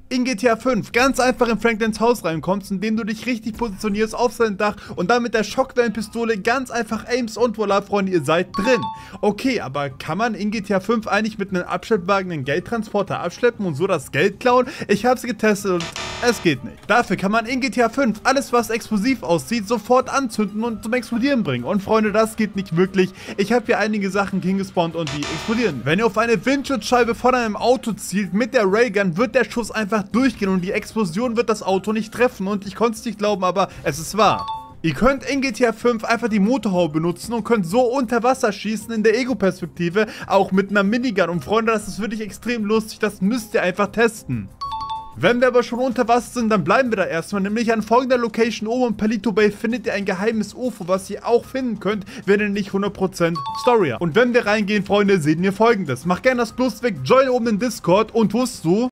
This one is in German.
in GTA 5 ganz einfach in Franklins Haus reinkommst, indem du dich richtig positionierst auf sein Dach und dann mit der Schockwellenpistole ganz einfach aimst und voila, Freunde, ihr seid drin. Okay, aber kann man in GTA 5 eigentlich mit einem Abschleppwagen einen Geldtransporter abschleppen und so das Geld klauen? Ich hab's getestet und es geht nicht. Dafür kann man in GTA 5 alles, was explosiv aussieht, sofort anzünden und zum Explodieren bringen. Und Freunde, das geht nicht wirklich. Ich habe hier einige Sachen hingespawnt und die explodieren. Wenn ihr auf eine Windschutzscheibe von einem Auto zielt mit der Raygun, wird der Schuss einfach durchgehen und die Explosion wird das Auto nicht treffen. Und ich konnte es nicht glauben, aber es ist wahr. Ihr könnt in GTA 5 einfach die Motorhaube benutzen und könnt so unter Wasser schießen in der Ego-Perspektive, auch mit einer Minigun. Und Freunde, das ist wirklich extrem lustig, das müsst ihr einfach testen. Wenn wir aber schon unter Wasser sind, dann bleiben wir da erstmal, nämlich an folgender Location oben in Palito Bay findet ihr ein geheimes UFO, was ihr auch finden könnt, wenn ihr nicht 100% Story habt. Und wenn wir reingehen, Freunde, sehen wir folgendes. Mach gerne das Plus weg, join oben den Discord und wusstest du,